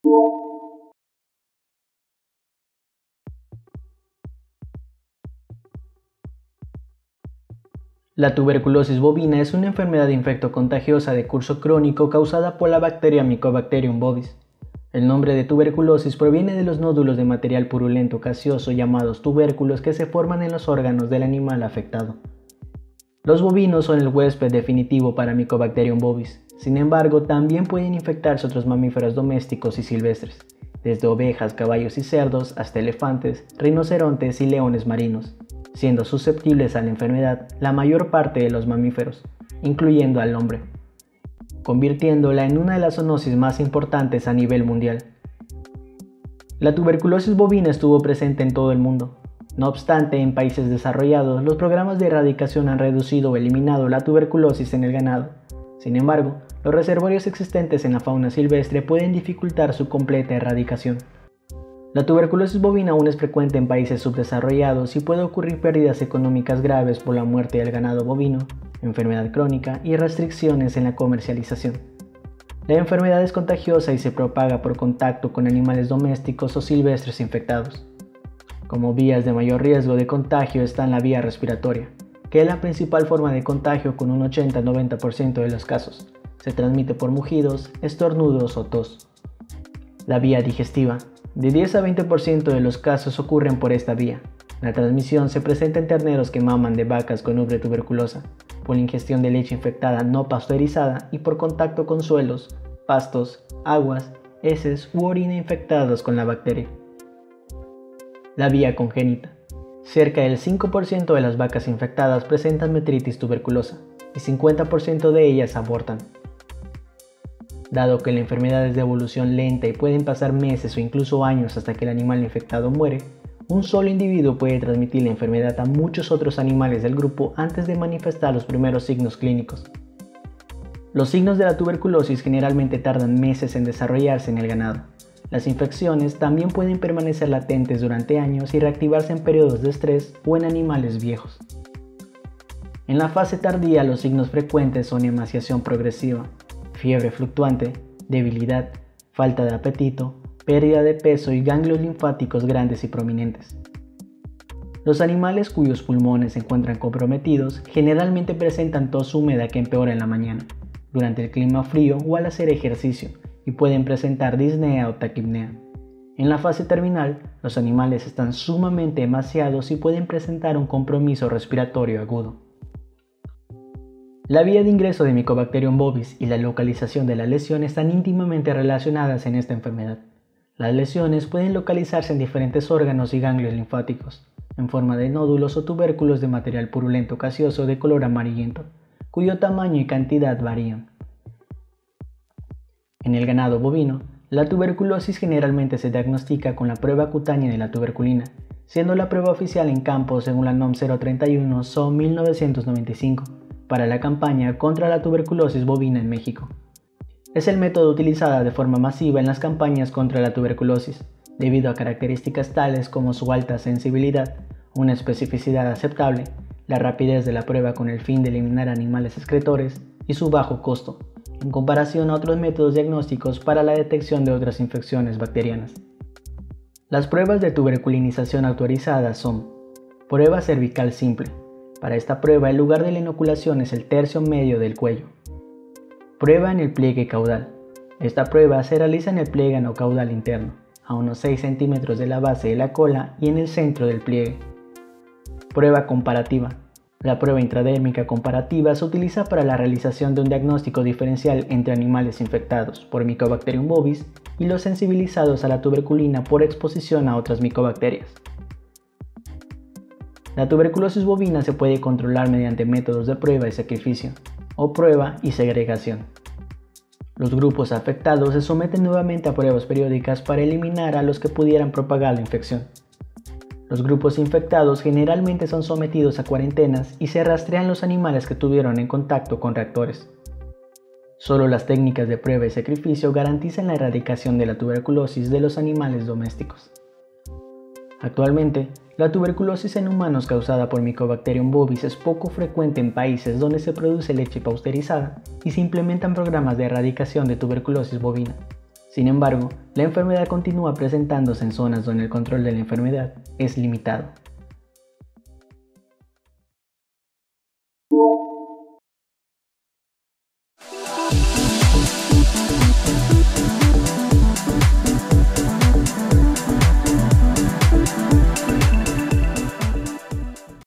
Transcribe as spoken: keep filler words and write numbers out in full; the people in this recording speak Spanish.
La tuberculosis bovina es una enfermedad infectocontagiosa de curso crónico causada por la bacteria Mycobacterium bovis. El nombre de tuberculosis proviene de los nódulos de material purulento gaseoso llamados tubérculos que se forman en los órganos del animal afectado. Los bovinos son el huésped definitivo para Mycobacterium bovis. Sin embargo, también pueden infectarse otros mamíferos domésticos y silvestres, desde ovejas, caballos y cerdos hasta elefantes, rinocerontes y leones marinos, siendo susceptibles a la enfermedad la mayor parte de los mamíferos, incluyendo al hombre, convirtiéndola en una de las zoonosis más importantes a nivel mundial. La tuberculosis bovina estuvo presente en todo el mundo. No obstante, en países desarrollados, los programas de erradicación han reducido o eliminado la tuberculosis en el ganado. Sin embargo, los reservorios existentes en la fauna silvestre pueden dificultar su completa erradicación. La tuberculosis bovina aún es frecuente en países subdesarrollados y puede ocurrir pérdidas económicas graves por la muerte del ganado bovino, enfermedad crónica y restricciones en la comercialización. La enfermedad es contagiosa y se propaga por contacto con animales domésticos o silvestres infectados. Como vías de mayor riesgo de contagio están la vía respiratoria, que es la principal forma de contagio con un ochenta a noventa por ciento de los casos. Se transmite por mugidos, estornudos o tos. La vía digestiva. De diez a veinte por ciento de los casos ocurren por esta vía. La transmisión se presenta en terneros que maman de vacas con ubre tuberculosa, por la ingestión de leche infectada no pasteurizada y por contacto con suelos, pastos, aguas, heces u orina infectados con la bacteria. La vía congénita. Cerca del cinco por ciento de las vacas infectadas presentan metritis tuberculosa y cincuenta por ciento de ellas abortan. Dado que la enfermedad es de evolución lenta y pueden pasar meses o incluso años hasta que el animal infectado muere, un solo individuo puede transmitir la enfermedad a muchos otros animales del grupo antes de manifestar los primeros signos clínicos. Los signos de la tuberculosis generalmente tardan meses en desarrollarse en el ganado. Las infecciones también pueden permanecer latentes durante años y reactivarse en periodos de estrés o en animales viejos. En la fase tardía, los signos frecuentes son emaciación progresiva, fiebre fluctuante, debilidad, falta de apetito, pérdida de peso y ganglios linfáticos grandes y prominentes. Los animales cuyos pulmones se encuentran comprometidos generalmente presentan tos húmeda que empeora en la mañana, durante el clima frío o al hacer ejercicio, y pueden presentar disnea o taquipnea. En la fase terminal, los animales están sumamente emaciados y pueden presentar un compromiso respiratorio agudo. La vía de ingreso de Mycobacterium bovis y la localización de la lesión están íntimamente relacionadas en esta enfermedad. Las lesiones pueden localizarse en diferentes órganos y ganglios linfáticos, en forma de nódulos o tubérculos de material purulento gaseoso de color amarillento, cuyo tamaño y cantidad varían. En el ganado bovino, la tuberculosis generalmente se diagnostica con la prueba cutánea de la tuberculina, siendo la prueba oficial en campo según la NOM cero treinta y uno S O mil novecientos noventa y cinco. Para la campaña contra la tuberculosis bovina en México. Es el método utilizado de forma masiva en las campañas contra la tuberculosis, debido a características tales como su alta sensibilidad, una especificidad aceptable, la rapidez de la prueba con el fin de eliminar animales excretores y su bajo costo, en comparación a otros métodos diagnósticos para la detección de otras infecciones bacterianas. Las pruebas de tuberculinización autorizadas son: prueba cervical simple. Para esta prueba, el lugar de la inoculación es el tercio medio del cuello. Prueba en el pliegue caudal. Esta prueba se realiza en el pliegue anocaudal interno, a unos seis centímetros de la base de la cola y en el centro del pliegue. Prueba comparativa. La prueba intradérmica comparativa se utiliza para la realización de un diagnóstico diferencial entre animales infectados por Mycobacterium bovis y los sensibilizados a la tuberculina por exposición a otras micobacterias. La tuberculosis bovina se puede controlar mediante métodos de prueba y sacrificio, o prueba y segregación. Los grupos afectados se someten nuevamente a pruebas periódicas para eliminar a los que pudieran propagar la infección. Los grupos infectados generalmente son sometidos a cuarentenas y se rastrean los animales que tuvieron en contacto con reactores. Solo las técnicas de prueba y sacrificio garantizan la erradicación de la tuberculosis de los animales domésticos. Actualmente, la tuberculosis en humanos causada por Mycobacterium bovis es poco frecuente en países donde se produce leche pasteurizada y se implementan programas de erradicación de tuberculosis bovina. Sin embargo, la enfermedad continúa presentándose en zonas donde el control de la enfermedad es limitado. Thank you.